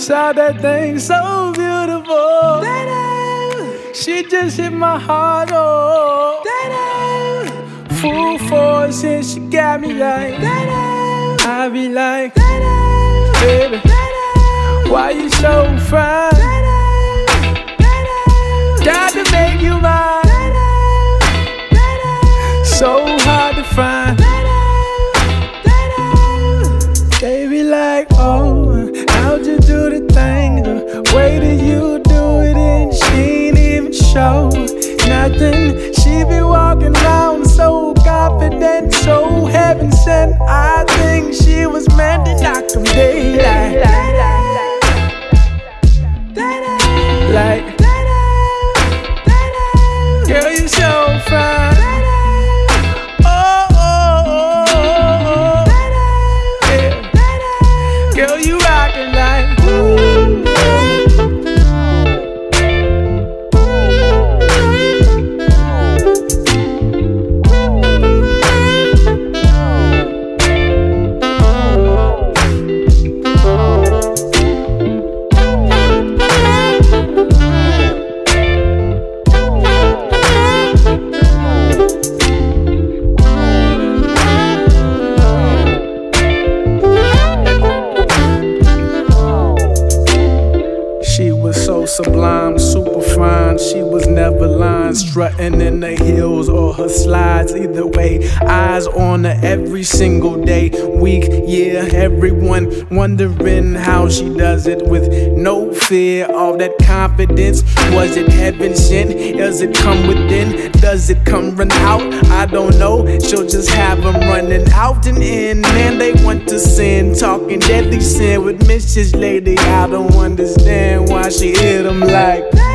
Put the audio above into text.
Shot that thing so beautiful. She just hit my heart, oh. Full force and she got me like, I be like, baby, why you so fine? Got to make you mine. So hard to find. They be like, oh, how'd you do the thing? The way that you do it and she ain't even show nothing. She be walking around so confident, so heaven sent. I think she was meant to knock them daylight. Like, girl, you so fine. Girl, you rockin' like sublime, super fine. She was never lying, strutting in the heels or her slides. Either way, eyes on her every single day, week, year. Everyone wondering how she does it with no fear. All that confidence, was it heaven sent? Does it come within? Does it come run out? I don't know. She'll just have them running out and in. Man, they want to sin, talking deadly sin with Mrs. Lady. I don't understand why she hit them like